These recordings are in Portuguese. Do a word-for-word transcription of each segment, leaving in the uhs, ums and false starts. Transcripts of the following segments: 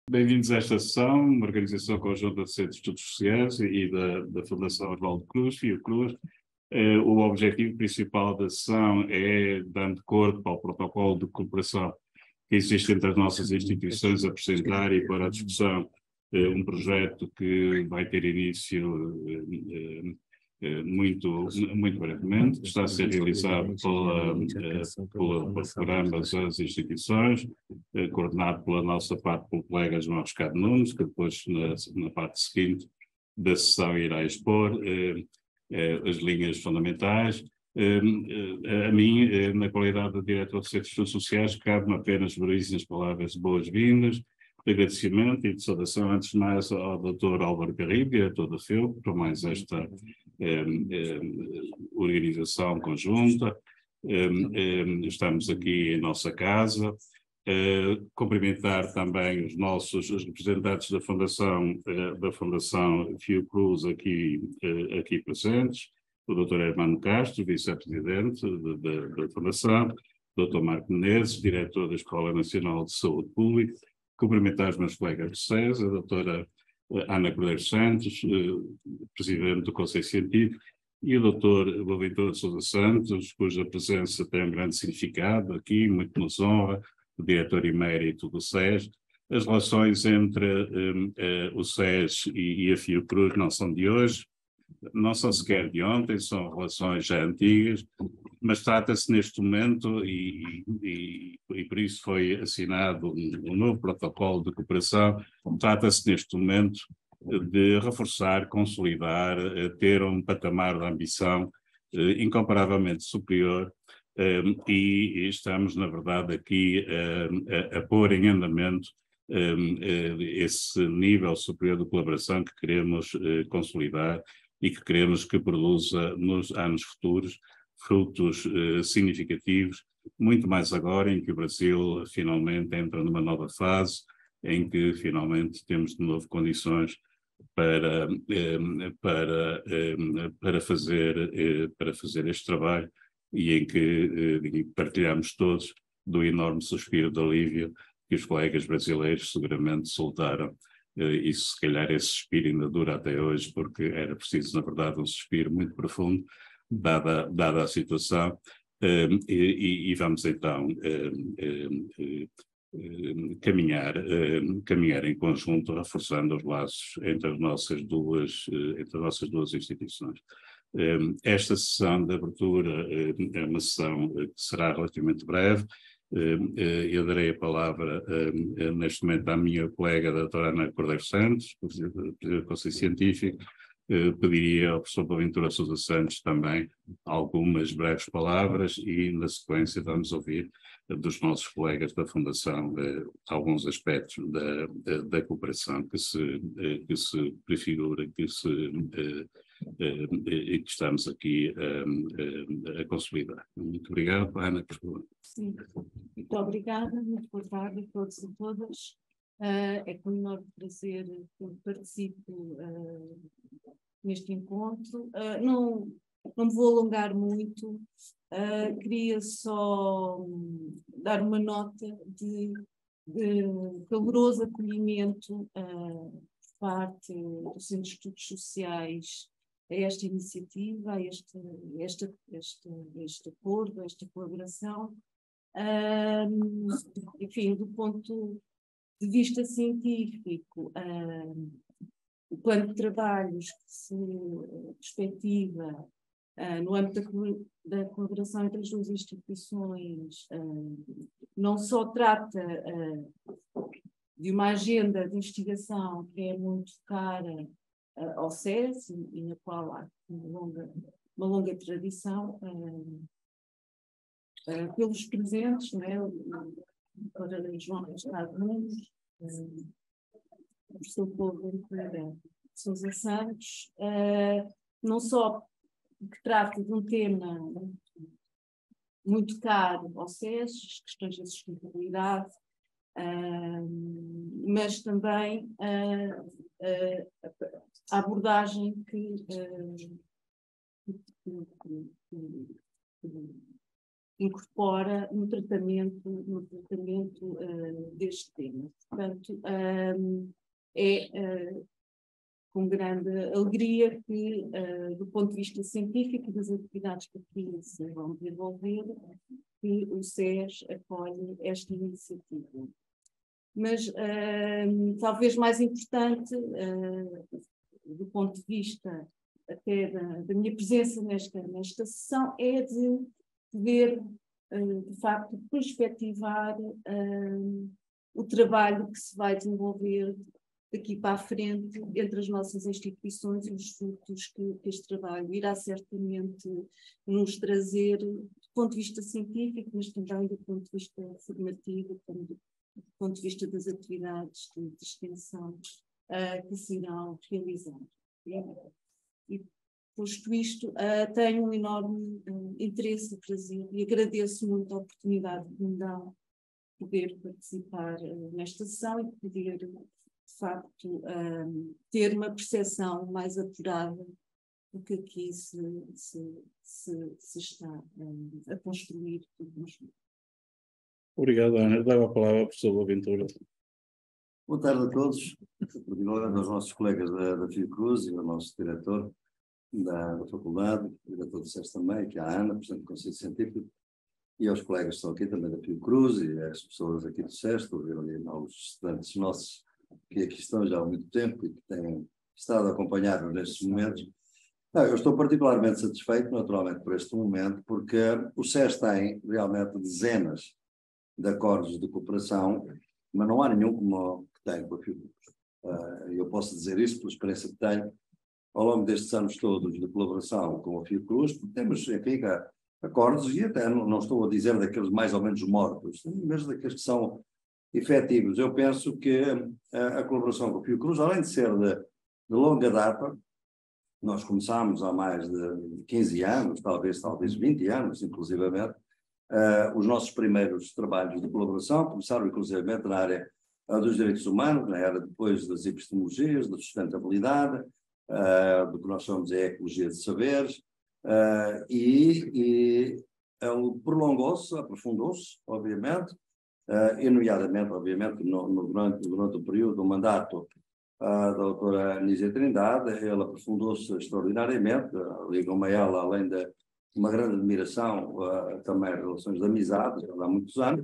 Bem-vindos a esta sessão, uma organização conjunta de Centros de Estudos Sociais e da, da Fundação Oswaldo Cruz, Fiocruz. Eh, o objetivo principal da sessão é, dando corpo ao protocolo de cooperação que existe entre as nossas instituições, apresentar e pôr à discussão eh, um projeto que vai ter início eh, eh, muito, muito brevemente, que está a ser realizado pela, eh, pela, por ambas as instituições, eh, coordenado pela nossa parte pelo colega João Riscado Nunes, que depois na, na parte seguinte da sessão irá expor eh, eh, as linhas fundamentais. Eh, eh, a mim, eh, na qualidade de diretor de Centros de Estudos Sociais, cabe-me apenas brevíssimas palavras de boas-vindas, de agradecimento e de saudação, antes de mais, ao doutor Álvaro Garrido, diretor da FEUC, por mais esta eh, eh, organização conjunta. Eh, eh, estamos aqui em nossa casa. Uh, cumprimentar também os nossos os representantes da Fundação, uh, da Fundação Fiocruz aqui, uh, aqui presentes, o doutor Hermano Castro, vice-presidente da Fundação, o doutor Marco Menezes, diretor da Escola Nacional de Saúde Pública, cumprimentar os meus colegas de SES, a doutora Ana Cordeiro Santos, uh, presidente do Conselho Científico, e o doutor Boaventura de Sousa Santos, cuja presença tem um grande significado aqui, muito nos honra, o diretor emérito do SES. As relações entre um, uh, o SES e, e a Fiocruz não são de hoje, não são sequer de ontem, são relações já antigas, mas trata-se neste momento, e, e, e por isso foi assinado um, um novo protocolo de cooperação, trata-se neste momento de reforçar, consolidar, ter um patamar de ambição uh, incomparavelmente superior. Um, e, e estamos, na verdade, aqui uh, a, a pôr em andamento um, uh, esse nível superior de colaboração que queremos uh, consolidar e que queremos que produza nos anos futuros frutos uh, significativos, muito mais agora em que o Brasil finalmente entra numa nova fase, em que finalmente temos de novo condições para, um, para, um, para, fazer, uh, para fazer este trabalho, e em que eh, partilhamos todos do enorme suspiro de alívio que os colegas brasileiros seguramente soltaram, eh, e se calhar esse suspiro ainda dura até hoje, porque era preciso, na verdade, um suspiro muito profundo, dada, dada a situação, eh, e, e vamos então eh, eh, eh, caminhar, eh, caminhar em conjunto, reforçando os laços entre as nossas duas, eh, entre as nossas duas instituições. Esta sessão de abertura é uma sessão que será relativamente breve. Eu darei a palavra neste momento à minha colega, a doutora Ana Cordeiro Santos, presidente do Conselho Científico. Pediria ao professor Boaventura Sousa Santos também algumas breves palavras e, na sequência, vamos ouvir dos nossos colegas da Fundação alguns aspectos da, da, da cooperação que se, que se prefigura, que se e que estamos aqui a, a, a consolidar. Muito obrigado, Ana, por favor. Sim, muito obrigada, muito boa tarde a todos e todas. Uh, é com enorme prazer que participo uh, neste encontro. Uh, não, não me vou alongar muito, uh, queria só um, dar uma nota de, de caloroso acolhimento uh, por parte do Centro de Estudos Sociais a esta iniciativa, a este, este, este, este acordo, a esta colaboração. Um, enfim, do ponto de vista científico, um, o plano de trabalhos que se perspectiva uh, no âmbito da, da colaboração entre as duas instituições uh, não só trata uh, de uma agenda de investigação que é muito cara ao SES, e na qual há uma longa, uma longa tradição uh, uh, pelos presentes, né? o doutor João Riscado Nunes, uh, o professor Boaventura Sousa Santos, uh, não só que trata de um tema muito, muito caro ao SES, as questões da sustentabilidade, uh, mas também uh, uh, a abordagem que, uh, que, que, que, que incorpora no tratamento, no tratamento uh, deste tema. Portanto, um, é uh, com grande alegria que, uh, do ponto de vista científico das atividades que aqui se vão desenvolver, que o S E S acolhe esta iniciativa. Mas uh, talvez mais importante, uh, do ponto de vista até da, da minha presença nesta, nesta sessão, é de poder, uh, de facto, perspectivar uh, o trabalho que se vai desenvolver daqui para a frente entre as nossas instituições e os frutos que, que este trabalho irá certamente nos trazer do ponto de vista científico, mas também do ponto de vista formativo, também do, do ponto de vista das atividades de, de extensão uh, que se irão realizar. E, posto isto, uh, tenho um enorme uh, interesse e prazer e agradeço muito a oportunidade que me dão de poder participar uh, nesta sessão e poder, de facto, uh, ter uma percepção mais apurada do que aqui se, se, se, se está uh, a construir. Obrigado, Ana. Dava a palavra ao professor Boaventura. Boa tarde a todos, particularmente aos nossos colegas da, da Fiocruz e ao nosso diretor da, da faculdade, o diretor do S E S também, que é a Ana, presidente do Conselho Científico, e aos colegas que estão aqui também da Fiocruz e às pessoas aqui do S E S, estou a ver ali aos estudantes nossos que aqui estão já há muito tempo e que têm estado a acompanhar-nos nestes momentos. Não, eu estou particularmente satisfeito, naturalmente, por este momento, porque o S E S tem realmente dezenas de acordos de cooperação, mas não há nenhum como que tem com a Fiocruz. Uh, eu posso dizer isso pela experiência que tenho ao longo destes anos todos de colaboração com a Fiocruz, porque temos, enfim, acordos, e até não, não estou a dizer daqueles mais ou menos mortos, mas daqueles que são efetivos. Eu penso que a, a colaboração com a Fiocruz, além de ser de, de longa data, nós começámos há mais de quinze anos, talvez, talvez vinte anos, inclusivamente, uh, os nossos primeiros trabalhos de colaboração começaram, inclusivamente, na área uh, dos direitos humanos, na área depois das epistemologias, da sustentabilidade, uh, do que nós chamamos de ecologia de saberes, uh, e, e ele prolongou-se, aprofundou-se, obviamente, uh, e nomeadamente, obviamente, no, no, durante, durante o período do mandato Uh, da doutora Anísia Trindade, ela aprofundou-se extraordinariamente, uh, ligam-me a ela, além de uma grande admiração, uh, também relações de amizade, há muitos anos,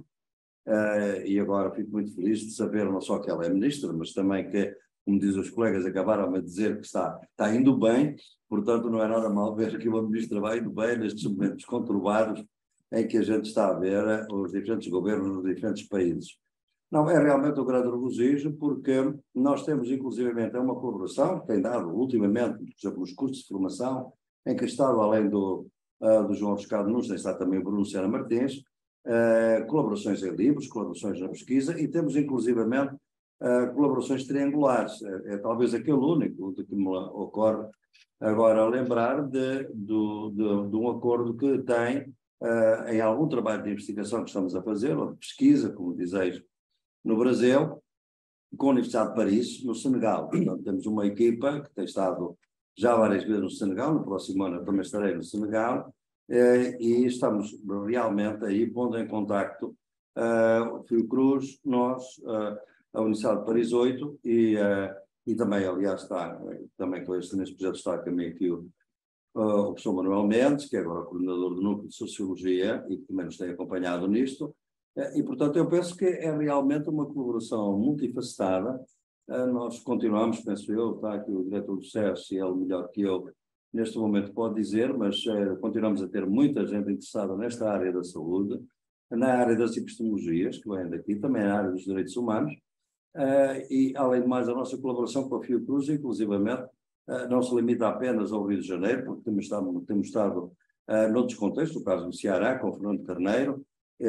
uh, e agora fico muito feliz de saber não só que ela é ministra, mas também que, como dizem os colegas, acabaram a dizer que está, está indo bem, portanto não é nada mal ver que uma ministra vai indo bem nestes momentos conturbados em que a gente está a ver os diferentes governos nos diferentes países. Não, é realmente um grande regozijo, porque nós temos, inclusivamente, uma colaboração que tem dado, ultimamente, por exemplo, nos cursos de formação, em que estava, além do, uh, do João Riscado Nunes, está também o Bruno Sena Martins, uh, colaborações em livros, colaborações na pesquisa, e temos, inclusivamente, uh, colaborações triangulares. É, é talvez aquele único de que me ocorre agora lembrar de, do, de, de um acordo que tem, uh, em algum trabalho de investigação que estamos a fazer, ou de pesquisa, como dizeis, no Brasil, com a Universidade de Paris, no Senegal. Portanto, temos uma equipa que tem estado já várias vezes no Senegal, no próximo ano também estarei no Senegal, eh, e estamos realmente aí pondo em contacto uh, o Fiocruz, nós, uh, a Universidade de Paris oito, e, uh, e também, aliás, está, também com este, neste projeto está também aqui o, uh, o professor Manuel Mendes, que é agora coordenador do Núcleo de Sociologia, e que também nos tem acompanhado nisto. E, portanto, eu penso que é realmente uma colaboração multifacetada. Nós continuamos, penso eu, está aqui o diretor do S E S, e ele melhor que eu, neste momento pode dizer, mas continuamos a ter muita gente interessada nesta área da saúde, na área das epistemologias, que vem daqui, também na área dos direitos humanos, e, além de mais, a nossa colaboração com a Fiocruz, inclusivamente, não se limita apenas ao Rio de Janeiro, porque temos estado, temos estado noutros contextos, no caso do Ceará, com o Fernando Carneiro,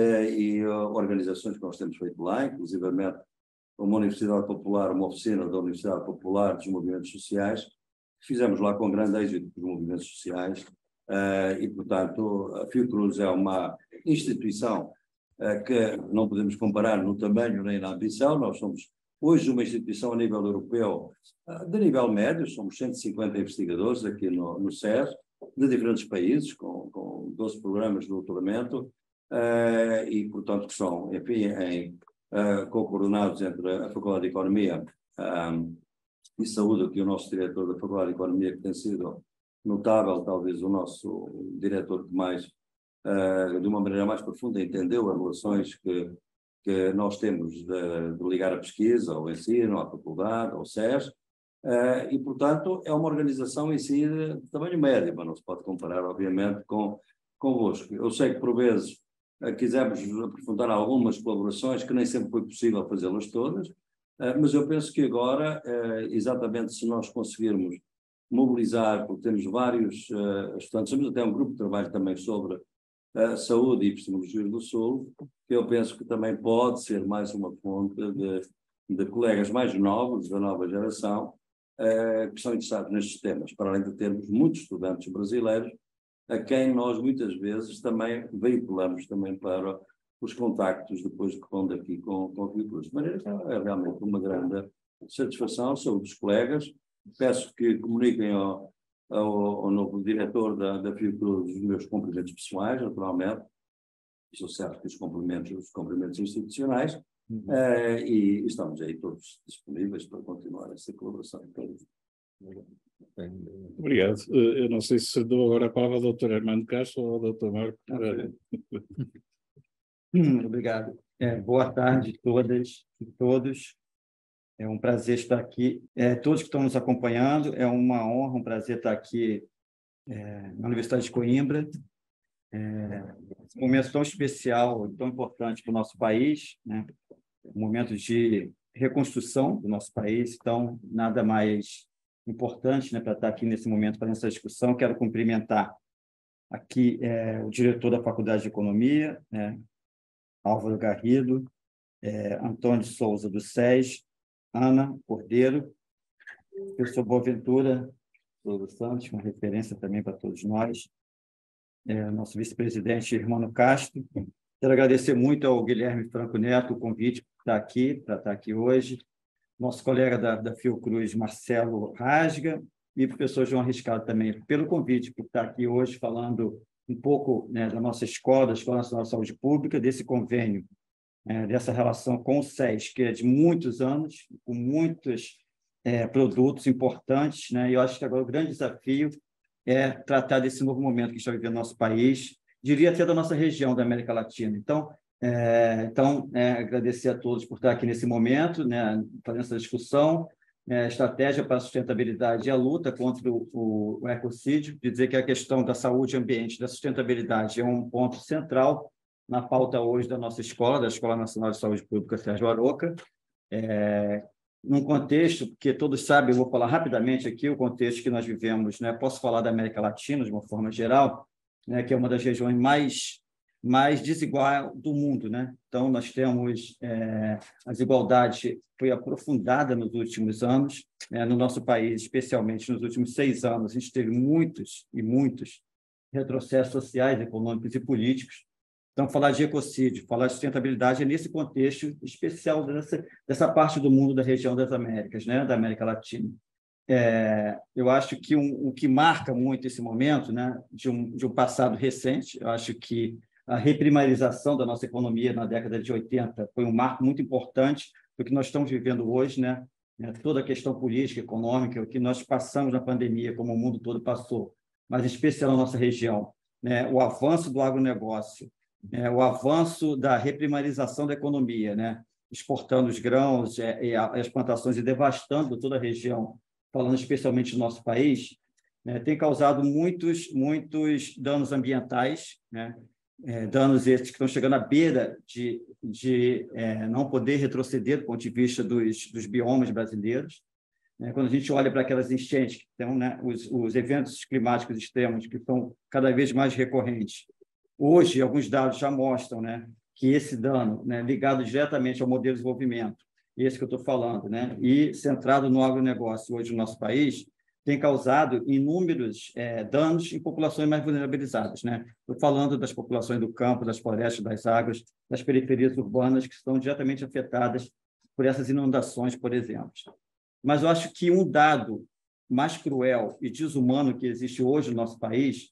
e uh, organizações que nós temos feito lá, inclusivamente uma Universidade Popular, uma oficina da Universidade Popular dos Movimentos Sociais, que fizemos lá com grande êxito dos movimentos sociais, uh, e, portanto, a Fiocruz é uma instituição uh, que não podemos comparar no tamanho nem na ambição. Nós somos hoje uma instituição a nível europeu, uh, de nível médio, somos cento e cinquenta investigadores aqui no, no S E S, de diferentes países, com, com doze programas de doutoramento, uh, e, portanto, que são, enfim, em, uh, concordados entre a Faculdade de Economia um, e Saúde, que o nosso diretor da Faculdade de Economia, que tem sido notável, talvez o nosso diretor que mais, uh, de uma maneira mais profunda, entendeu as relações que, que nós temos de, de ligar a pesquisa, ao ensino, à faculdade, ao S E S, uh, e, portanto, é uma organização em si de tamanho médio, mas não se pode comparar, obviamente, com convosco. Eu sei que, por vezes, uh, quisemos aprofundar algumas colaborações, que nem sempre foi possível fazê-las todas, uh, mas eu penso que agora, uh, exatamente se nós conseguirmos mobilizar, porque temos vários uh, estudantes, temos até um grupo de trabalho também sobre uh, saúde e epistemologia do Sul, que eu penso que também pode ser mais uma fonte de, de colegas mais novos, da nova geração, uh, que são interessados nestes temas, para além de termos muitos estudantes brasileiros, a quem nós muitas vezes também veiculamos também para os contactos depois que vão daqui com, com o Fiocruz. De maneira que é realmente uma grande satisfação, sou dos colegas. Peço que comuniquem ao, ao, ao novo diretor da, da Fiocruz os meus cumprimentos pessoais, naturalmente. Estou certo que os cumprimentos, os cumprimentos institucionais, uhum. uh, e estamos aí todos disponíveis para continuar essa colaboração. Obrigado. Eu não sei se dou agora a palavra ao doutor Armando Castro ou ao doutor Marco. Obrigado. É, boa tarde a todas e todos. É um prazer estar aqui. É, todos que estão nos acompanhando, é uma honra, um prazer estar aqui é, na Universidade de Coimbra. É, um momento tão especial, tão importante para o nosso país, né? Um momento de reconstrução do nosso país, então, nada mais importante, né, para estar aqui nesse momento, para essa discussão. Quero cumprimentar aqui é, o diretor da Faculdade de Economia, né, Álvaro Garrido, é, Antônio de Souza, do S E S, Ana Cordeiro, professor Boaventura Souza Santos, uma referência também para todos nós, é, nosso vice-presidente Hermano Castro. Quero agradecer muito ao Guilherme Franco Neto o convite para estar aqui, para estar aqui hoje, nosso colega da, da Fiocruz, Marcelo Rasga, e o professor João Riscado também, pelo convite, por estar aqui hoje falando um pouco, né, da nossa escola, da Escola Nacional de Saúde Pública, desse convênio, É, dessa relação com o S E S, que é de muitos anos, com muitos é, produtos importantes, né? E eu acho que agora o grande desafio é tratar desse novo momento que está vivendo no nosso país, diria até da nossa região da América Latina. Então, é, então é, agradecer a todos por estar aqui nesse momento, né, fazendo essa discussão, é, estratégia para a sustentabilidade e a luta contra o, o, o ecocídio, dizer que a questão da saúde e ambiente, da sustentabilidade é um ponto central na pauta hoje da nossa escola, da Escola Nacional de Saúde Pública Sérgio Aroca, é, num contexto, porque todos sabem, eu vou falar rapidamente aqui, o contexto que nós vivemos, né? Posso falar da América Latina, de uma forma geral, né? Que é uma das regiões mais, mais desigual do mundo, né? Então, nós temos é, a desigualdade foi aprofundada nos últimos anos, né? No nosso país, especialmente nos últimos seis anos, a gente teve muitos e muitos retrocessos sociais, econômicos e políticos. Então, falar de ecocídio, falar de sustentabilidade é nesse contexto especial dessa, dessa parte do mundo da região das Américas, né, da América Latina. É, eu acho que um, o que marca muito esse momento, né, de, um, de um passado recente, eu acho que a reprimarização da nossa economia na década de oitenta foi um marco muito importante do que nós estamos vivendo hoje, né, toda a questão política, econômica, o que nós passamos na pandemia, como o mundo todo passou, mas em especial na nossa região, né, o avanço do agronegócio, É, o avanço da reprimarização da economia, né? Exportando os grãos é, e as plantações e devastando toda a região, falando especialmente do nosso país, né? Tem causado muitos, muitos danos ambientais, né? É, danos esses que estão chegando à beira de, de é, não poder retroceder do ponto de vista dos, dos biomas brasileiros. Né? Quando a gente olha para aquelas enchentes, que estão, né, os, os eventos climáticos extremos que estão cada vez mais recorrentes. Hoje, alguns dados já mostram, né, que esse dano, né, ligado diretamente ao modelo de desenvolvimento, esse que eu estou falando, né, e centrado no agronegócio hoje no nosso país, tem causado inúmeros é, danos em populações mais vulnerabilizadas. Né? Estou falando das populações do campo, das florestas, das águas, das periferias urbanas, que estão diretamente afetadas por essas inundações, por exemplo. Mas eu acho que um dado mais cruel e desumano que existe hoje no nosso país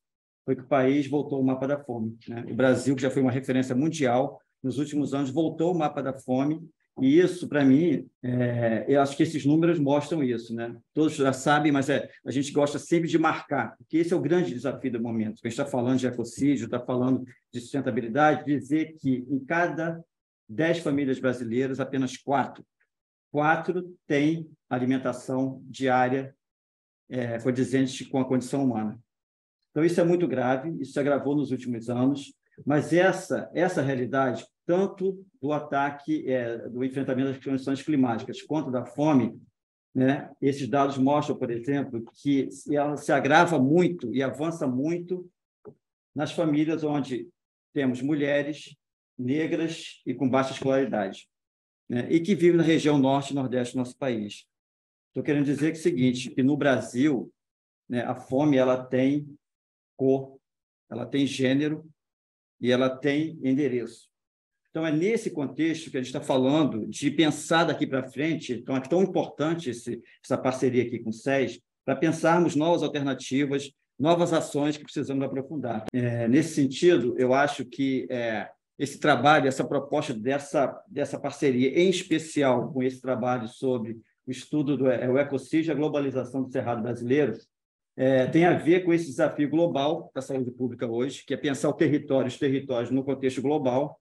foi que o país voltou ao mapa da fome, né? O Brasil, que já foi uma referência mundial, nos últimos anos voltou ao mapa da fome, e isso, para mim, é, eu acho que esses números mostram isso, né? Todos já sabem, mas é, a gente gosta sempre de marcar, porque esse é o grande desafio do momento. A gente está falando de ecocídio, está falando de sustentabilidade, dizer que em cada dez famílias brasileiras, apenas quatro, quatro têm alimentação diária é, condizente com a condição humana. Então, isso é muito grave, isso se agravou nos últimos anos, mas essa, essa realidade, tanto do ataque, é, do enfrentamento das condições climáticas, quanto da fome, né? Esses dados mostram, por exemplo, que ela se agrava muito e avança muito nas famílias onde temos mulheres negras e com baixa escolaridade, né? E que vivem na região norte e nordeste do nosso país. Estou querendo dizer que é o seguinte, que no Brasil, né, a fome ela tem cor, ela tem gênero e ela tem endereço. Então, é nesse contexto que a gente está falando de pensar daqui para frente. Então, é tão importante esse, essa parceria aqui com o SES para pensarmos novas alternativas, novas ações que precisamos aprofundar. É, nesse sentido, eu acho que é, esse trabalho, essa proposta dessa, dessa parceria, em especial com esse trabalho sobre o estudo do é, o ecocídio e a globalização do Cerrado brasileiro, é, tem a ver com esse desafio global da saúde pública hoje, que é pensar o território, os territórios no contexto global.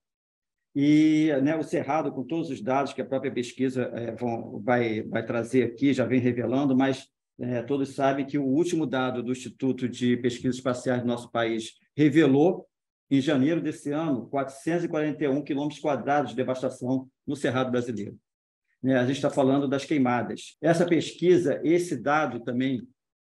E, né, o Cerrado, com todos os dados que a própria pesquisa é, vão, vai, vai trazer aqui, já vem revelando, mas é, todos sabem que o último dado do Instituto de Pesquisas Espaciais do nosso país revelou, em janeiro desse ano, quatrocentos e quarenta e um quilômetros quadrados de devastação no Cerrado brasileiro. Né, a gente está falando das queimadas. Essa pesquisa, esse dado também,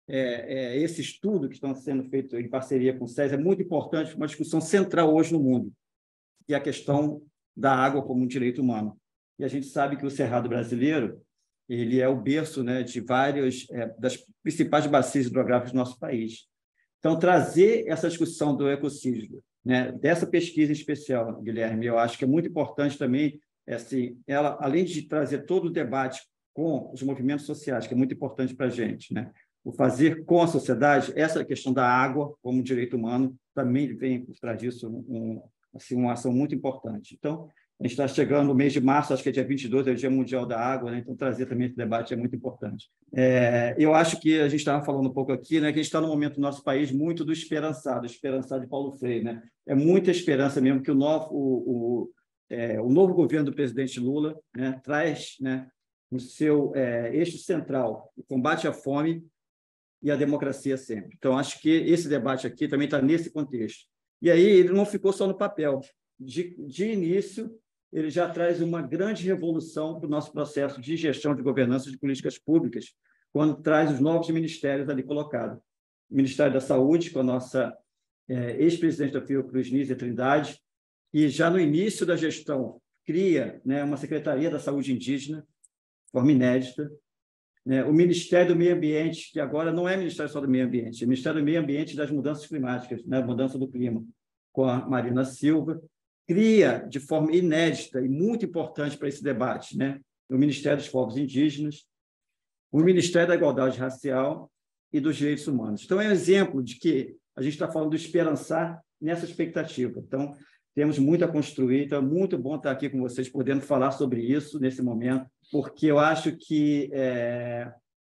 é, é, esse estudo que está sendo feito em parceria com o SES é muito importante para uma discussão central hoje no mundo, que é a questão da água como um direito humano. E a gente sabe que o Cerrado brasileiro ele é o berço, né, de várias é, das principais bacias hidrográficas do nosso país. Então, trazer essa discussão do ecocídio, né, dessa pesquisa em especial, Guilherme, eu acho que é muito importante também, é, assim, ela, além de trazer todo o debate com os movimentos sociais, que é muito importante para a gente, né, o fazer com a sociedade, essa questão da água como um direito humano, também vem por trás disso um, assim, uma ação muito importante. Então, a gente está chegando no mês de março, acho que é dia vinte e dois, é o Dia Mundial da Água, né? Então, trazer também esse debate é muito importante. É, eu acho que a gente estava falando um pouco aqui, né, que a gente está no momento do nosso país muito do esperançado, esperançado de Paulo Freire, né? É muita esperança mesmo que o novo, o, o, é, o novo governo do presidente Lula, né, traz, né, no seu é, eixo central o combate à fome e a democracia sempre. Então, acho que esse debate aqui também está nesse contexto. E aí ele não ficou só no papel. De, de início, ele já traz uma grande revolução para o nosso processo de gestão de governança de políticas públicas, quando traz os novos ministérios ali colocados. O Ministério da Saúde, com a nossa é, ex-presidente da Fiocruz, Nízia Trindade, e já no início da gestão cria, né, uma Secretaria da Saúde Indígena, de forma inédita, né, o Ministério do Meio Ambiente, que agora não é Ministério só do Meio Ambiente, é Ministério do Meio Ambiente e das Mudanças Climáticas, né, mudança do clima, com a Marina Silva, cria de forma inédita e muito importante para esse debate, né, o Ministério dos Povos Indígenas, o Ministério da Igualdade Racial e dos Direitos Humanos. Então, é um exemplo de que a gente está falando do esperançar nessa expectativa. Então, temos muito a construir, então é muito bom estar aqui com vocês, podendo falar sobre isso nesse momento, porque eu acho que é,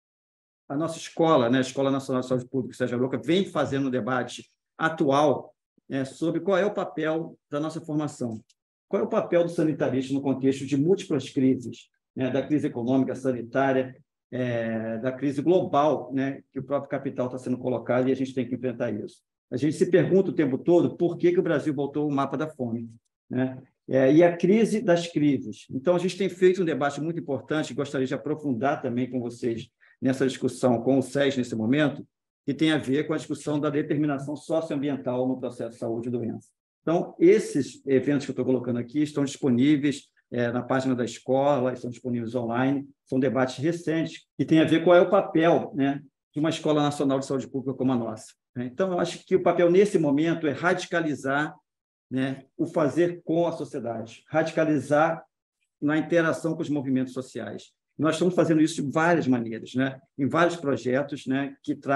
a nossa escola, né, a Escola Nacional de Saúde Pública, Sérgio Aroca, vem fazendo um debate atual é, sobre qual é o papel da nossa formação, qual é o papel do sanitarista no contexto de múltiplas crises, né, da crise econômica, sanitária, é, da crise global, né, que o próprio capital está sendo colocado e a gente tem que enfrentar isso. A gente se pergunta o tempo todo por que, que o Brasil voltou ao mapa da fome, né? É, e a crise das crises. Então, a gente tem feito um debate muito importante, gostaria de aprofundar também com vocês nessa discussão com o SES nesse momento, que tem a ver com a discussão da determinação socioambiental no processo de saúde e doença. Então, esses eventos que eu estou colocando aqui estão disponíveis é, na página da escola, estão disponíveis online, são debates recentes que têm a ver qual é o papel, né, de uma Escola Nacional de Saúde Pública como a nossa. Então, eu acho que o papel nesse momento é radicalizar, né, o fazer com a sociedade, radicalizar na interação com os movimentos sociais. Nós estamos fazendo isso de várias maneiras, né, em vários projetos, né, que traz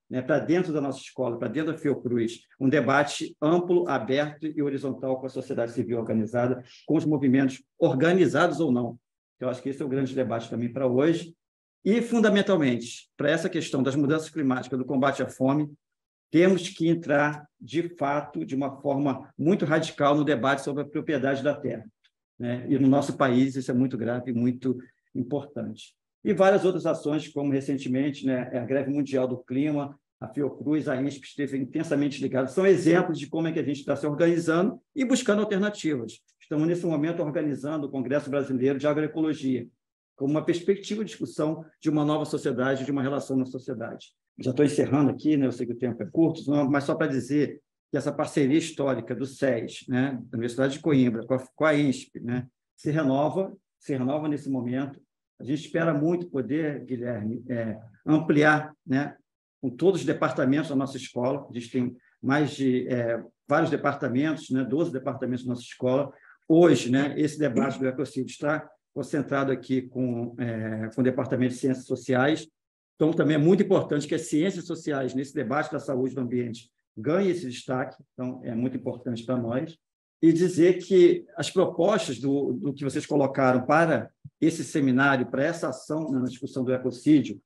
né, para dentro da nossa escola, para dentro da Fiocruz, um debate amplo, aberto e horizontal com a sociedade civil organizada, com os movimentos organizados ou não. Eu acho que esse é o grande debate também para hoje. E, fundamentalmente, para essa questão das mudanças climáticas, do combate à fome, temos que entrar, de fato, de uma forma muito radical no debate sobre a propriedade da terra, né? E no nosso país isso é muito grave e muito importante. E várias outras ações, como recentemente, né, a Greve Mundial do Clima, a Fiocruz, a INSP esteve intensamente ligados, são exemplos de como é que a gente está se organizando e buscando alternativas. Estamos, nesse momento, organizando o Congresso Brasileiro de Agroecologia, como uma perspectiva de discussão de uma nova sociedade, de uma relação na sociedade. Já estou encerrando aqui, né? Eu sei que o tempo é curto, mas só para dizer que essa parceria histórica do S E S, né, da Universidade de Coimbra, com a, com a INSP, né, se renova, se renova nesse momento. A gente espera muito poder, Guilherme, é, ampliar, né, com todos os departamentos da nossa escola. A gente tem mais de é, vários departamentos, né, doze departamentos da nossa escola. Hoje, né, esse debate do ecocídio está concentrado aqui com, é, com o Departamento de Ciências Sociais. Então, também é muito importante que as ciências sociais, nesse debate da saúde do ambiente, ganhem esse destaque. Então, é muito importante para nós. E dizer que as propostas do, do que vocês colocaram para esse seminário, para essa ação, né, na discussão do ecocídio,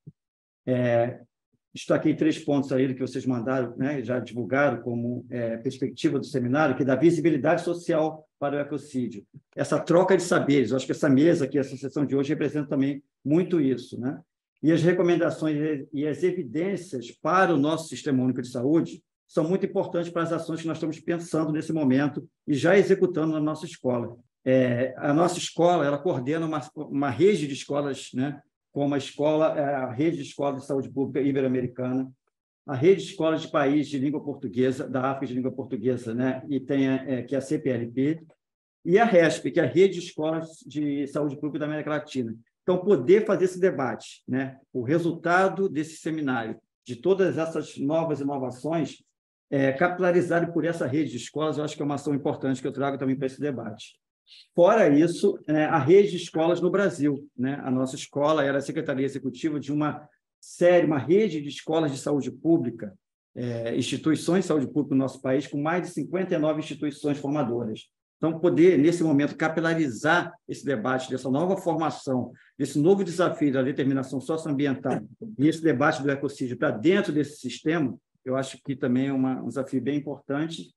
é, destaquei três pontos aí do que vocês mandaram, né, já divulgaram como é, perspectiva do seminário, que dá visibilidade social para o ecocídio. Essa troca de saberes, eu acho que essa mesa aqui, essa sessão de hoje, representa também muito isso, né? E as recomendações e as evidências para o nosso Sistema Único de Saúde são muito importantes para as ações que nós estamos pensando nesse momento e já executando na nossa escola. É, a nossa escola, ela coordena uma, uma rede de escolas, né, como a escola, a rede de escolas de saúde pública ibero-americana, a rede de escolas de país de língua portuguesa, da África de língua portuguesa, né, e tem a, é, que é a C P L P, e a RESP, que é a rede de escolas de saúde pública da América Latina. Então, poder fazer esse debate, né, o resultado desse seminário, de todas essas novas inovações, é, capitalizado por essa rede de escolas, eu acho que é uma ação importante que eu trago também para esse debate. Fora isso, é, a rede de escolas no Brasil, né? A nossa escola era a secretaria executiva de uma série, uma rede de escolas de saúde pública, é, instituições de saúde pública no nosso país, com mais de cinquenta e nove instituições formadoras. Então, poder, nesse momento, capilarizar esse debate, dessa nova formação, desse novo desafio da determinação socioambiental e esse debate do ecocídio para dentro desse sistema, eu acho que também é uma, um desafio bem importante.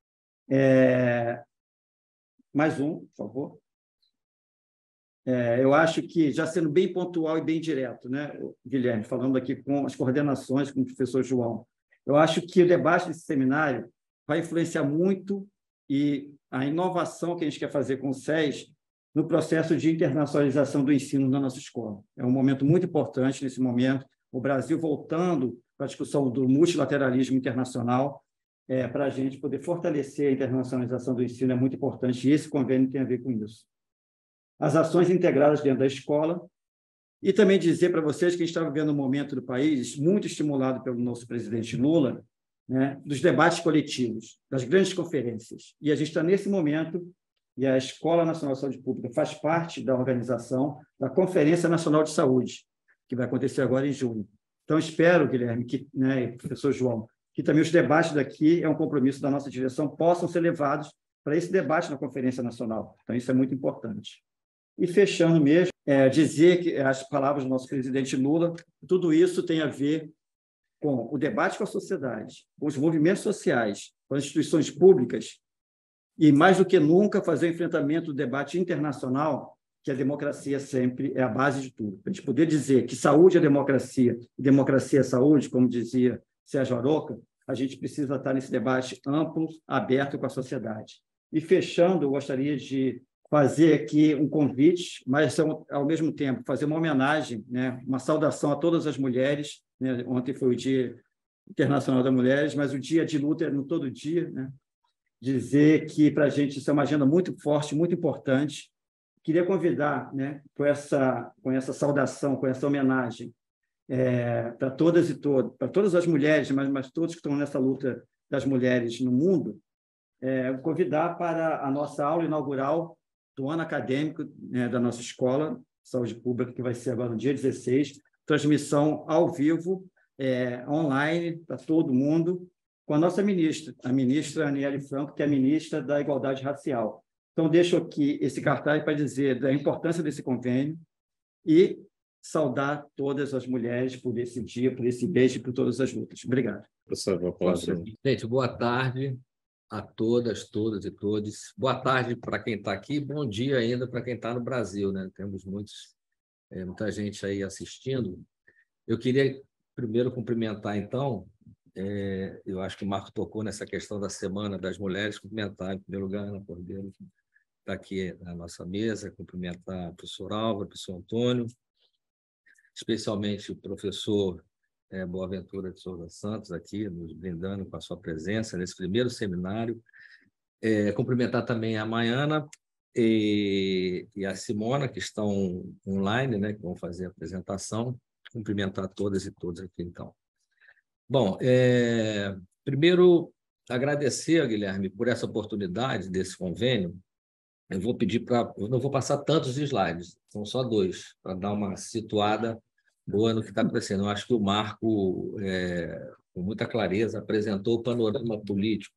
É... Mais um, por favor. É, eu acho que, já sendo bem pontual e bem direto, né, Guilherme, falando aqui com as coordenações, com o professor João, eu acho que o debate desse seminário vai influenciar muito e a inovação que a gente quer fazer com o S E S no processo de internacionalização do ensino na nossa escola. É um momento muito importante nesse momento, o Brasil voltando para a discussão do multilateralismo internacional, é, para a gente poder fortalecer a internacionalização do ensino é muito importante, e esse convênio tem a ver com isso. As ações integradas dentro da escola, e também dizer para vocês que a gente está vivendo um momento do país muito estimulado pelo nosso presidente Lula, né, dos debates coletivos, das grandes conferências. E a gente está nesse momento, e a Escola Nacional de Saúde Pública faz parte da organização da Conferência Nacional de Saúde, que vai acontecer agora em junho. Então, espero, Guilherme, que, né, professor João, que também os debates daqui, é um compromisso da nossa direção, possam ser levados para esse debate na Conferência Nacional. Então, isso é muito importante. E, fechando mesmo, é, dizer que as palavras do nosso presidente Lula, tudo isso tem a ver com o debate com a sociedade, com os movimentos sociais, com as instituições públicas, e, mais do que nunca, fazer o enfrentamento do debate internacional, que a democracia sempre é a base de tudo. A gente poder dizer que saúde é democracia, e democracia é saúde, como dizia Sérgio Aroca, a gente precisa estar nesse debate amplo, aberto com a sociedade. E, fechando, eu gostaria de fazer aqui um convite, mas, ao mesmo tempo, fazer uma homenagem, né, uma saudação a todas as mulheres, né? Ontem foi o Dia Internacional das Mulheres, mas o dia de luta é no todo dia, né? Dizer que, para a gente, isso é uma agenda muito forte, muito importante. Queria convidar, né, com essa, com essa saudação, com essa homenagem, é, para todas e todos, para todas as mulheres, mas, mas todos que estão nessa luta das mulheres no mundo, é, convidar para a nossa aula inaugural do ano acadêmico, né, da nossa escola de saúde pública, que vai ser agora no dia dezesseis, transmissão ao vivo, é, online para todo mundo, com a nossa ministra, a ministra Aniele Franco, que é a ministra da Igualdade Racial. Então, deixo aqui esse cartaz para dizer da importância desse convênio e saudar todas as mulheres por esse dia, por esse beijo e por todas as lutas. Obrigado. Gente, boa tarde a todas, todas e todos. Boa tarde para quem está aqui, bom dia ainda para quem está no Brasil, né? Temos muitos, é, muita gente aí assistindo. Eu queria primeiro cumprimentar, então, é, eu acho que o Marco tocou nessa questão da Semana das Mulheres, cumprimentar, em primeiro lugar, Ana Cordeiro, que está aqui na nossa mesa, cumprimentar o professor Álvaro, o professor Antônio, especialmente o professor é, Boaventura de Souza Santos, aqui, nos brindando com a sua presença nesse primeiro seminário. É, cumprimentar também a Maiana e, e a Simona, que estão online, né, que vão fazer a apresentação. Cumprimentar todas e todos aqui, então. Bom, é, primeiro, agradecer, Guilherme, por essa oportunidade desse convênio. Eu vou pedir para... Eu não vou passar tantos slides, são só dois, para dar uma situada boa no que está acontecendo. Eu acho que o Marco, é, com muita clareza, apresentou o panorama político.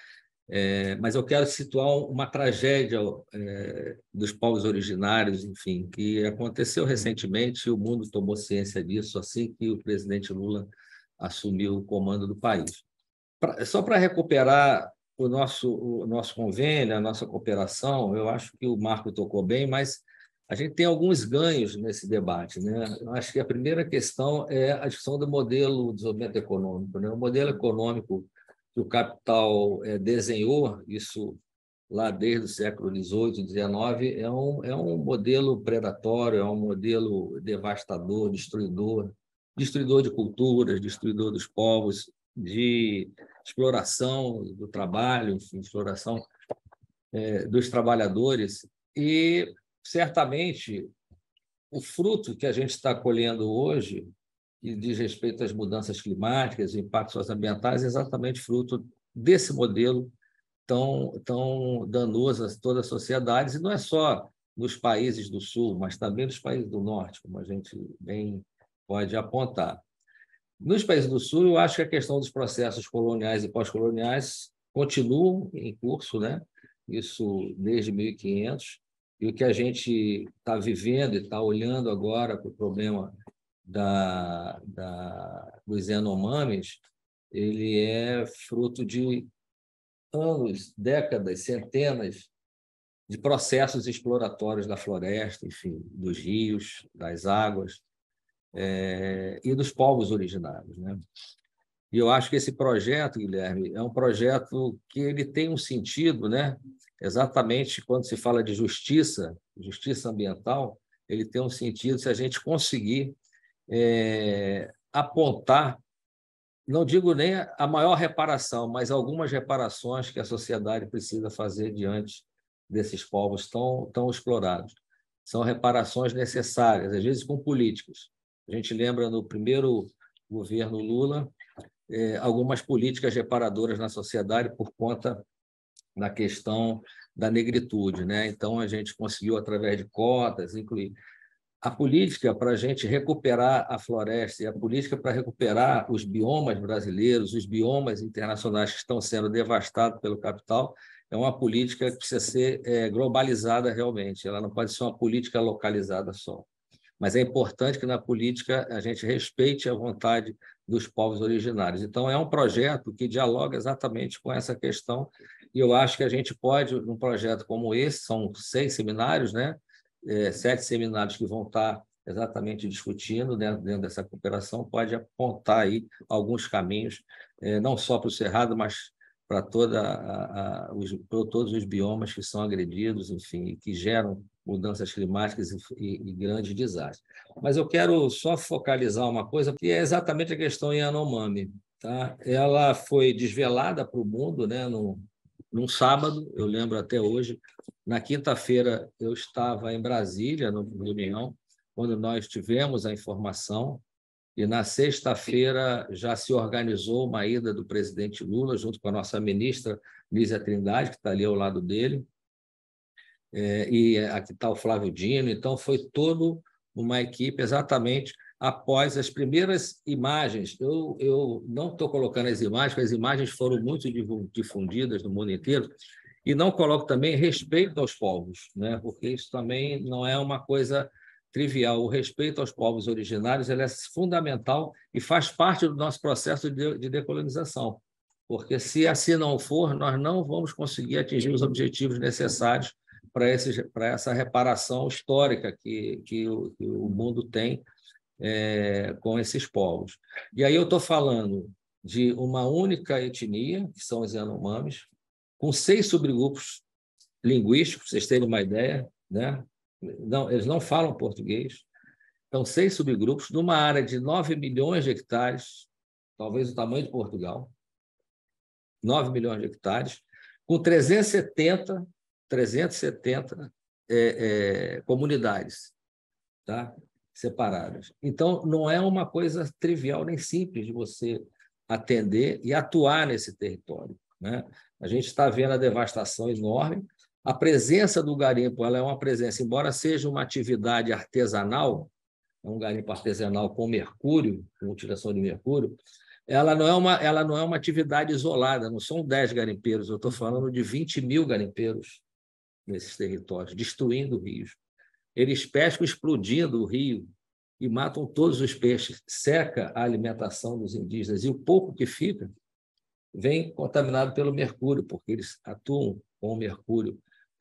É, mas eu quero situar uma tragédia é, dos povos originários, enfim, que aconteceu recentemente e o mundo tomou ciência disso assim que o presidente Lula assumiu o comando do país. Pra, só para recuperar o nosso, o nosso convênio, a nossa cooperação, eu acho que o Marco tocou bem, mas a gente tem alguns ganhos nesse debate, né? Eu acho que a primeira questão é a discussão do modelo de desenvolvimento econômico, né? O modelo econômico que o capital é, desenhou, isso lá desde o século dezoito, dezenove, é um, é um modelo predatório, é um modelo devastador, destruidor, destruidor de culturas, destruidor dos povos, de exploração do trabalho, enfim, exploração é, dos trabalhadores. E, certamente, o fruto que a gente está colhendo hoje, que diz respeito às mudanças climáticas, impactos socioambientais, é exatamente fruto desse modelo tão, tão danoso a toda a sociedade, e não é só nos países do Sul, mas também nos países do Norte, como a gente bem pode apontar. Nos países do Sul, eu acho que a questão dos processos coloniais e pós-coloniais continuam em curso, né? Isso desde mil e quinhentos, e o que a gente está vivendo e está olhando agora para o problema Da, da, dos Yanomamis, ele é fruto de anos, décadas, centenas de processos exploratórios da floresta, enfim, dos rios, das águas, é, e dos povos originários, né? E eu acho que esse projeto, Guilherme, é um projeto que ele tem um sentido, né? Exatamente quando se fala de justiça, justiça ambiental, ele tem um sentido se a gente conseguir É, apontar, não digo nem a maior reparação, mas algumas reparações que a sociedade precisa fazer diante desses povos tão, tão explorados. São reparações necessárias, às vezes com políticas. A gente lembra no primeiro governo Lula, é, algumas políticas reparadoras na sociedade por conta da questão da negritude, né? Então, a gente conseguiu, através de cotas, incluir a política para a gente recuperar a floresta e a política para recuperar os biomas brasileiros, os biomas internacionais que estão sendo devastados pelo capital, é uma política que precisa ser é, globalizada realmente. Ela não pode ser uma política localizada só. Mas é importante que na política a gente respeite a vontade dos povos originários. Então, é um projeto que dialoga exatamente com essa questão e eu acho que a gente pode, num projeto como esse, são seis seminários, né? É, sete seminários que vão estar exatamente discutindo dentro, dentro dessa cooperação, pode apontar aí alguns caminhos, é, não só para o Cerrado, mas para toda a, a, os, para todos os biomas que são agredidos, enfim, que geram mudanças climáticas e, e, e grandes desastres. Mas eu quero só focalizar uma coisa, que é exatamente a questão Yanomami. Tá? Ela foi desvelada para o mundo, né, no, num sábado, eu lembro até hoje. Na quinta-feira, eu estava em Brasília, no reunião, quando nós tivemos a informação, e na sexta-feira já se organizou uma ida do presidente Lula, junto com a nossa ministra Nízia Trindade, que está ali ao lado dele, é, e aqui está o Flávio Dino. Então, foi toda uma equipe exatamente após as primeiras imagens. Eu, eu não estou colocando as imagens, porque as imagens foram muito difundidas no mundo inteiro, e não coloco também respeito aos povos, né? Porque isso também não é uma coisa trivial. O respeito aos povos originários ele é fundamental e faz parte do nosso processo de, de decolonização, porque se assim não for, nós não vamos conseguir atingir os objetivos necessários para, esses, para essa reparação histórica que, que, o, que o mundo tem é, com esses povos. E aí eu estou falando de uma única etnia, que são os Yanomamis, com seis subgrupos linguísticos, para vocês terem uma ideia, né? Não, eles não falam português. Então, seis subgrupos, numa área de nove milhões de hectares, talvez o tamanho de Portugal, nove milhões de hectares, com trezentos e setenta, trezentos e setenta é, é, comunidades, tá? Separadas. Então, não é uma coisa trivial nem simples de você atender e atuar nesse território, né? A gente está vendo a devastação enorme. A presença do garimpo ela é uma presença, embora seja uma atividade artesanal, é um garimpo artesanal com mercúrio, com utilização de mercúrio, ela não é uma, ela não é uma atividade isolada, não são dez garimpeiros, eu estou falando de vinte mil garimpeiros nesses territórios, destruindo rios. Eles pescam explodindo o rio e matam todos os peixes, seca a alimentação dos indígenas, e o pouco que fica vem contaminado pelo mercúrio, porque eles atuam com o mercúrio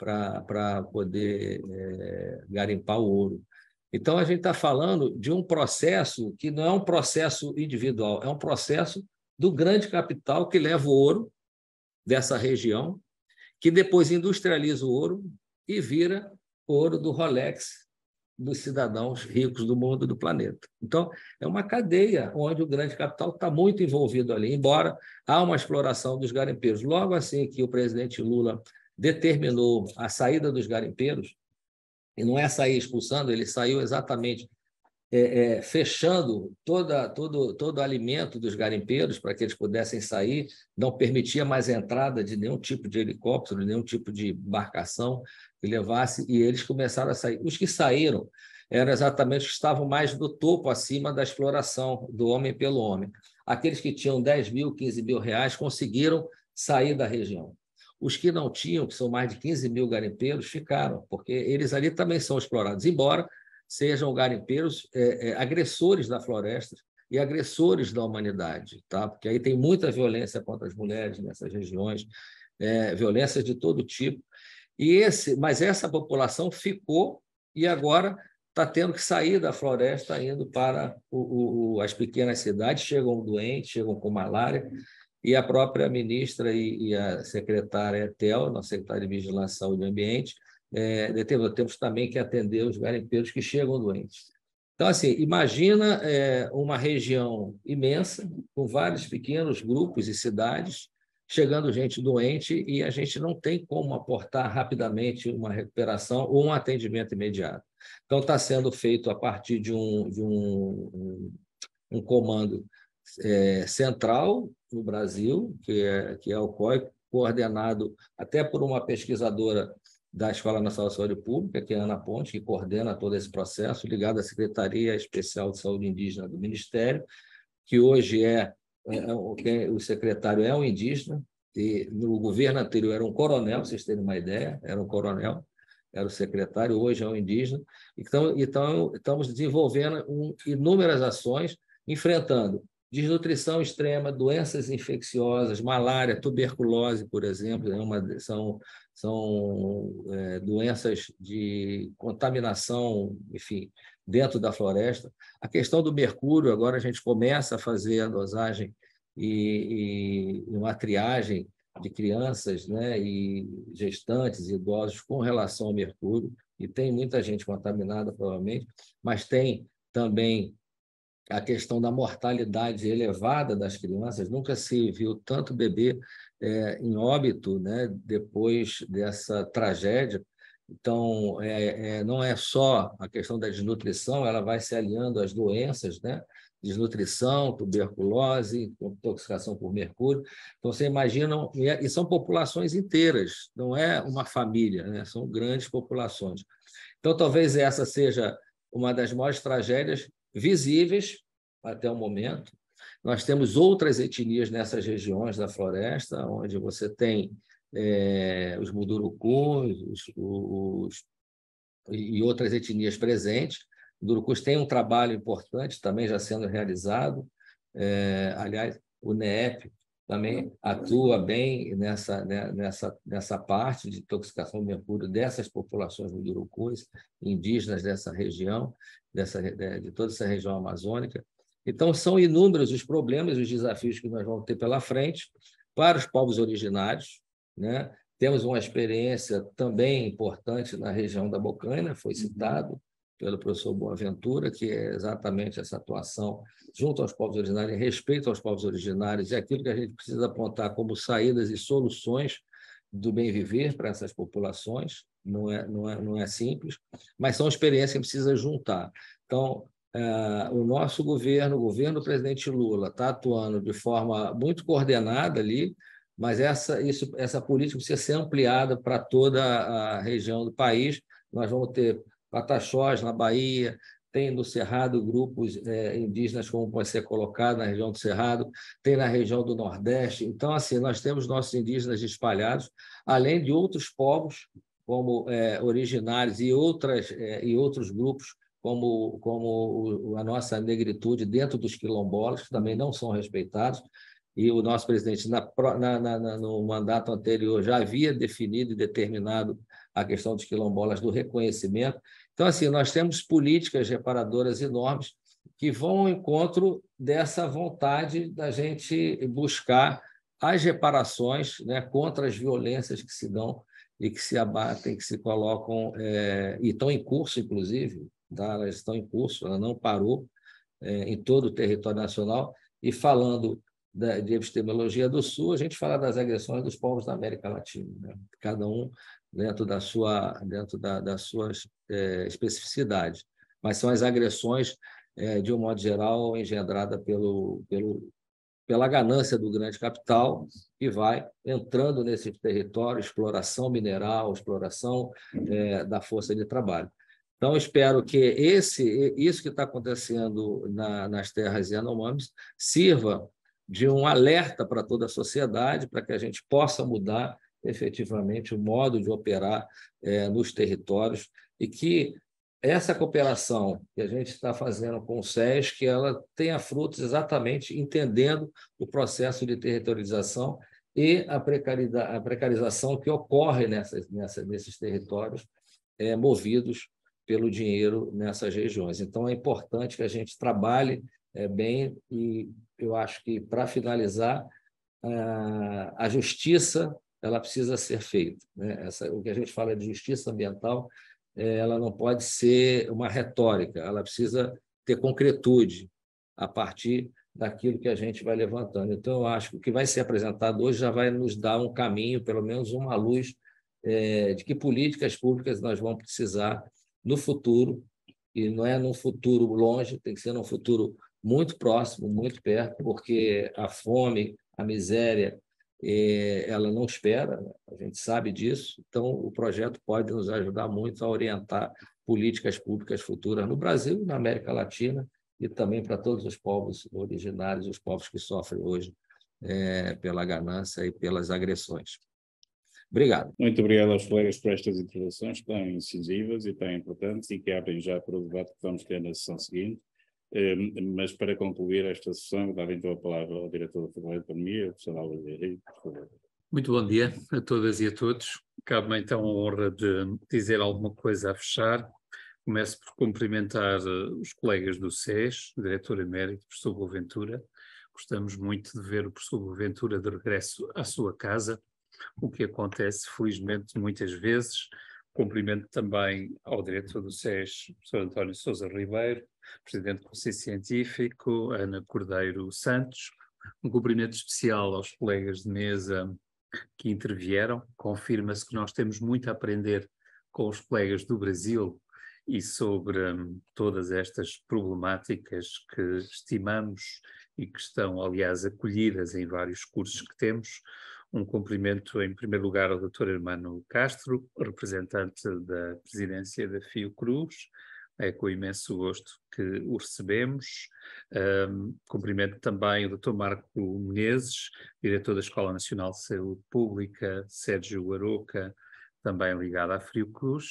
para poder é, garimpar o ouro. Então, a gente está falando de um processo que não é um processo individual, é um processo do grande capital que leva o ouro dessa região, que depois industrializa o ouro e vira ouro do Rolex dos cidadãos ricos do mundo e do planeta. Então, é uma cadeia onde o grande capital está muito envolvido ali, embora há uma exploração dos garimpeiros. Logo assim que o presidente Lula determinou a saída dos garimpeiros, e não é sair expulsando, ele saiu exatamente é, é, fechando toda, todo, todo o alimento dos garimpeiros para que eles pudessem sair, não permitia mais a entrada de nenhum tipo de helicóptero, nenhum tipo de embarcação que levasse, e eles começaram a sair. Os que saíram eram exatamente os que estavam mais do topo, acima da exploração do homem pelo homem. Aqueles que tinham dez mil, quinze mil reais conseguiram sair da região. Os que não tinham, que são mais de quinze mil garimpeiros, ficaram, porque eles ali também são explorados, embora sejam garimpeiros é, é, agressores da floresta e agressores da humanidade, tá? Porque aí tem muita violência contra as mulheres nessas regiões, é, violências de todo tipo. E esse, mas essa população ficou e agora está tendo que sair da floresta, indo para o, o, as pequenas cidades, chegam doentes, chegam com malária, e a própria ministra e, e a secretária Etel, nossa secretária de Vigilância, Saúde e Ambiente, é, temos também que atender os garimpeiros que chegam doentes. Então, assim, imagina é, uma região imensa, com vários pequenos grupos e cidades, chegando gente doente, e a gente não tem como aportar rapidamente uma recuperação ou um atendimento imediato. Então, está sendo feito a partir de um, de um, um, um comando é, central no Brasil, que é, que é o C O I, coordenado até por uma pesquisadora da Escola Nacional de Saúde Pública, que é a Ana Ponte, que coordena todo esse processo, ligado à Secretaria Especial de Saúde Indígena do Ministério, que hoje é, é o secretário é um indígena, e no governo anterior era um coronel, para vocês terem uma ideia, era um coronel, era o secretário, hoje é um indígena. Então, então estamos desenvolvendo um, inúmeras ações, enfrentando desnutrição extrema, doenças infecciosas, malária, tuberculose, por exemplo, é uma, são, são é, doenças de contaminação, enfim, dentro da floresta. A questão do mercúrio, agora a gente começa a fazer a dosagem e, e uma triagem de crianças, né, e gestantes, idosos, com relação ao mercúrio, e tem muita gente contaminada, provavelmente, mas tem também a questão da mortalidade elevada das crianças. Nunca se viu tanto bebê é, em óbito, né, depois dessa tragédia. Então, é, é, não é só a questão da desnutrição, ela vai se aliando às doenças, né? Desnutrição, tuberculose, intoxicação por mercúrio. Então, você imagina, e são populações inteiras, não é uma família, né? São grandes populações. Então, talvez essa seja uma das maiores tragédias visíveis até o momento. Nós temos outras etnias nessas regiões da floresta, onde você tem é, os Mundurucus os, os, e outras etnias presentes. O Mundurucus tem um trabalho importante também já sendo realizado. É, aliás, o N E P também atua bem nessa, nessa, nessa parte de intoxicação de mercúrio dessas populações mundurucus, indígenas dessa região, dessa, de toda essa região amazônica. Então, são inúmeros os problemas e os desafios que nós vamos ter pela frente para os povos originários, né? Temos uma experiência também importante na região da Bocaina, foi citado pelo professor Boaventura, que é exatamente essa atuação junto aos povos originários, em respeito aos povos originários, e aquilo que a gente precisa apontar como saídas e soluções do bem viver para essas populações. Não é, não é, não é simples, mas são experiências que precisa juntar. Então, Uh, o nosso governo, o governo do presidente Lula, está atuando de forma muito coordenada ali, mas essa, isso, essa política precisa ser ampliada para toda a região do país. Nós vamos ter Pataxós, na Bahia, tem no Cerrado grupos é, indígenas, como pode ser colocado na região do Cerrado, tem na região do Nordeste. Então, assim, nós temos nossos indígenas espalhados, além de outros povos, como é, originários e, outras, é, e outros grupos, como, como a nossa negritude dentro dos quilombolas, que também não são respeitados, e o nosso presidente, na, na, na, no mandato anterior, já havia definido e determinado a questão dos quilombolas, do reconhecimento. Então, assim, nós temos políticas reparadoras enormes que vão ao encontro dessa vontade da gente buscar as reparações, né, contra as violências que se dão e que se abatem, que se colocam, é, e estão em curso, inclusive, tá? Elas estão em curso, ela não parou é, em todo o território nacional. E falando da, de epistemologia do Sul, a gente fala das agressões dos povos da América Latina, né? Cada um dentro da sua, dentro da, das suas é, especificidades, mas são as agressões, é, de um modo geral, engendradas pelo, pelo, pela ganância do grande capital, que vai entrando nesses territórios, exploração mineral, exploração é, da força de trabalho. Então, espero que esse, isso que está acontecendo na, nas terras Yanomamis sirva de um alerta para toda a sociedade, para que a gente possa mudar efetivamente o modo de operar é, nos territórios, e que essa cooperação que a gente está fazendo com o SESC, que ela tenha frutos exatamente entendendo o processo de territorialização e a, a precarização que ocorre nessas, nessa, nesses territórios é, movidos pelo dinheiro nessas regiões. Então, é importante que a gente trabalhe é, bem, e eu acho que, para finalizar, a, a justiça ela precisa ser feita, né? Essa, o que a gente fala de justiça ambiental, é, ela não pode ser uma retórica, ela precisa ter concretude a partir daquilo que a gente vai levantando. Então, eu acho que o que vai ser apresentado hoje já vai nos dar um caminho, pelo menos uma luz, é, de que políticas públicas nós vamos precisar no futuro, e não é num futuro longe, tem que ser num futuro muito próximo, muito perto, porque a fome, a miséria, ela não espera, né? A gente sabe disso. Então, o projeto pode nos ajudar muito a orientar políticas públicas futuras no Brasil, na América Latina, e também para todos os povos originários, os povos que sofrem hoje é, pela ganância e pelas agressões. Obrigado. Muito obrigado aos colegas por estas intervenções tão incisivas e tão importantes, e que abrem já para o debate que vamos ter na sessão seguinte. Mas, para concluir esta sessão, dava então a palavra ao diretor da Faculdade de Economia, o professor Álvaro Henrique, por favor. Muito bom dia a todas e a todos. Cabe-me então a honra de dizer alguma coisa a fechar. Começo por cumprimentar os colegas do SES, o diretor emérito, o professor Boaventura. Gostamos muito de ver o professor Boaventura de regresso à sua casa, o que acontece, felizmente, muitas vezes. Cumprimento também ao diretor do SES, o professor António Sousa Ribeiro, presidente do Conselho Científico, Ana Cordeiro Santos. Um cumprimento especial aos colegas de mesa que intervieram. Confirma-se que nós temos muito a aprender com os colegas do Brasil e sobre um, todas estas problemáticas que estimamos e que estão, aliás, acolhidas em vários cursos que temos. Um cumprimento, em primeiro lugar, ao doutor Hermano Castro, representante da presidência da Fiocruz, É com imenso gosto que o recebemos. Um, cumprimento também o doutor Marco Menezes, diretor da Escola Nacional de Saúde Pública, Sérgio Aroca, também ligado à Fiocruz,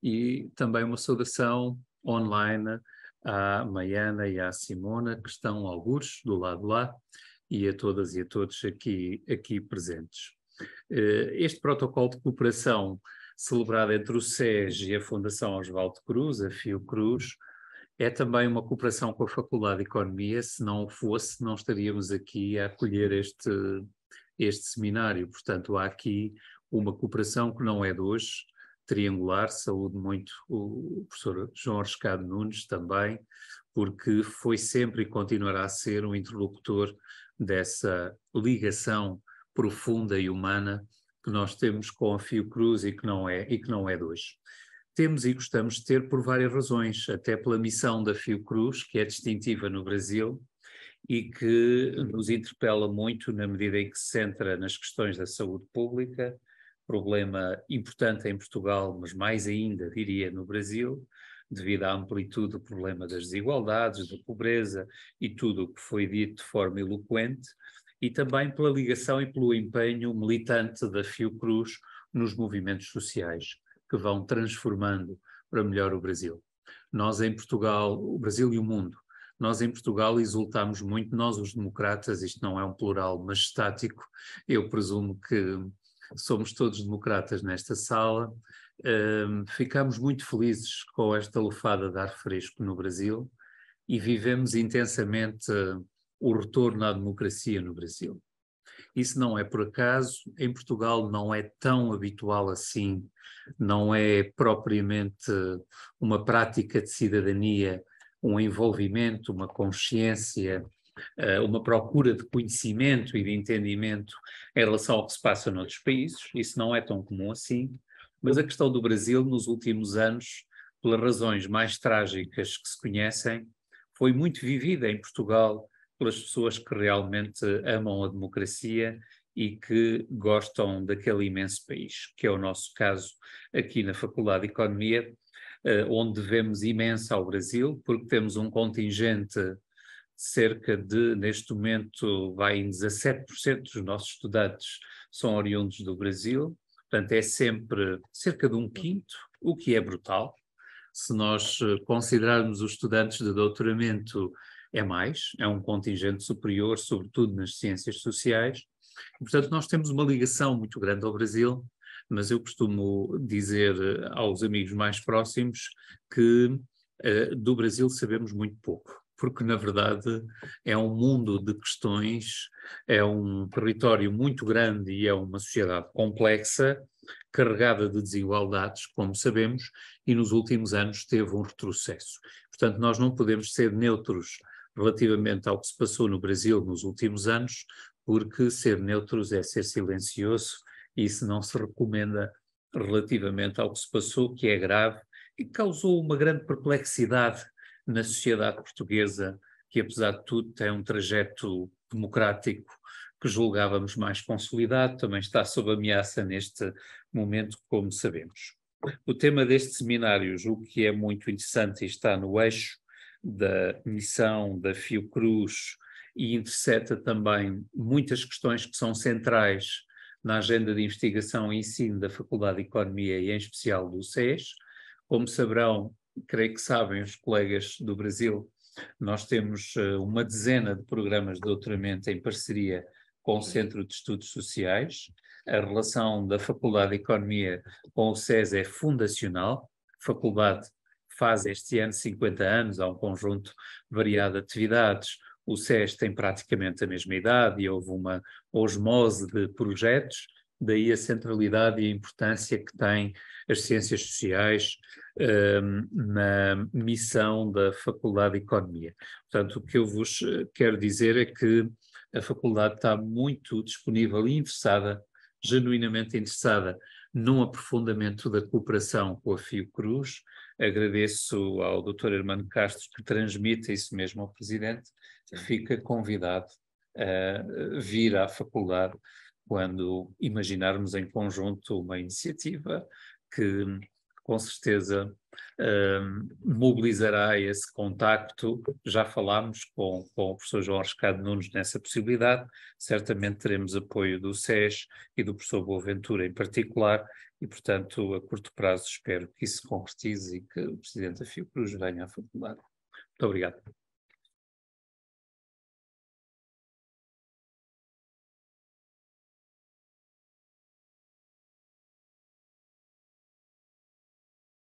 e também uma saudação online à Maiana e à Simona, que estão algures do lado de lá, e a todas e a todos aqui, aqui presentes. Uh, este protocolo de cooperação celebrado entre o S E S e a Fundação Osvaldo Cruz, a Fiocruz, é também uma cooperação com a Faculdade de Economia. Se não o fosse, não estaríamos aqui a acolher este, este seminário. Portanto, há aqui uma cooperação que não é de hoje, triangular. Saúdo muito o professor João Arriscado Nunes também, porque foi sempre e continuará a ser um interlocutor dessa ligação profunda e humana que nós temos com a Fiocruz e que não é, e que não é de hoje. Temos e gostamos de ter por várias razões, até pela missão da Fiocruz, que é distintiva no Brasil e que nos interpela muito na medida em que se centra nas questões da saúde pública, problema importante em Portugal, mas mais ainda, diria, no Brasil, devido à amplitude do problema das desigualdades, da pobreza e tudo o que foi dito de forma eloquente, e também pela ligação e pelo empenho militante da Fiocruz nos movimentos sociais, que vão transformando para melhor o Brasil. Nós em Portugal, o Brasil e o mundo, nós em Portugal exultamos muito, nós os democratas, isto não é um plural majestático, eu presumo que somos todos democratas nesta sala, um, ficamos muito felizes com esta lufada de ar fresco no Brasil e vivemos intensamente uh, o retorno à democracia no Brasil. Isso não é por acaso, em Portugal não é tão habitual assim, não é propriamente uma prática de cidadania, um envolvimento, uma consciência, uma procura de conhecimento e de entendimento em relação ao que se passa noutros países. Isso não é tão comum assim, mas a questão do Brasil nos últimos anos, pelas razões mais trágicas que se conhecem, foi muito vivida em Portugal pelas pessoas que realmente amam a democracia e que gostam daquele imenso país, que é o nosso caso aqui na Faculdade de Economia, onde devemos imenso ao Brasil, porque temos um contingente de cerca de, neste momento, vai em dezassete por cento dos nossos estudantes são oriundos do Brasil, portanto é sempre cerca de um quinto, o que é brutal. Se nós considerarmos os estudantes de doutoramento, é mais, é um contingente superior, sobretudo nas ciências sociais. E, portanto, nós temos uma ligação muito grande ao Brasil, mas eu costumo dizer aos amigos mais próximos que uh, do Brasil sabemos muito pouco, porque, na verdade, é um mundo de questões, é um território muito grande e é uma sociedade complexa, carregada de desigualdades, como sabemos, e nos últimos anos teve um retrocesso. Portanto, nós não podemos ser neutros relativamente ao que se passou no Brasil nos últimos anos, porque ser neutros é ser silencioso e isso não se recomenda relativamente ao que se passou, que é grave e causou uma grande perplexidade na sociedade portuguesa, que apesar de tudo tem um trajeto democrático que julgávamos mais consolidado, também está sob ameaça neste momento, como sabemos. O tema deste seminário, julgo que é muito interessante e está no eixo da missão da Fiocruz e interseta também muitas questões que são centrais na agenda de investigação e ensino da Faculdade de Economia e em especial do S E S. Como saberão, creio que sabem os colegas do Brasil, nós temos uh, uma dezena de programas de doutoramento em parceria com o Centro de Estudos Sociais. A relação da Faculdade de Economia com o S E S é fundacional. A faculdade faz este ano cinquenta anos, há um conjunto variado de atividades. O S E S tem praticamente a mesma idade e houve uma osmose de projetos, daí a centralidade e a importância que têm as ciências sociais um, na missão da Faculdade de Economia. Portanto, o que eu vos quero dizer é que a faculdade está muito disponível e interessada, genuinamente interessada, num aprofundamento da cooperação com a Fiocruz. Agradeço ao doutor Hermano Castro que transmite isso mesmo ao Presidente. Fica convidado a vir à faculdade quando imaginarmos em conjunto uma iniciativa que com certeza um, mobilizará esse contacto. Já falámos com, com o professor João Arriscado Nunes nessa possibilidade, certamente teremos apoio do S E S e do professor Boaventura em particular, e, portanto, a curto prazo espero que isso se concretize e que o presidente da Fiocruz venha à faculdade. Muito obrigado.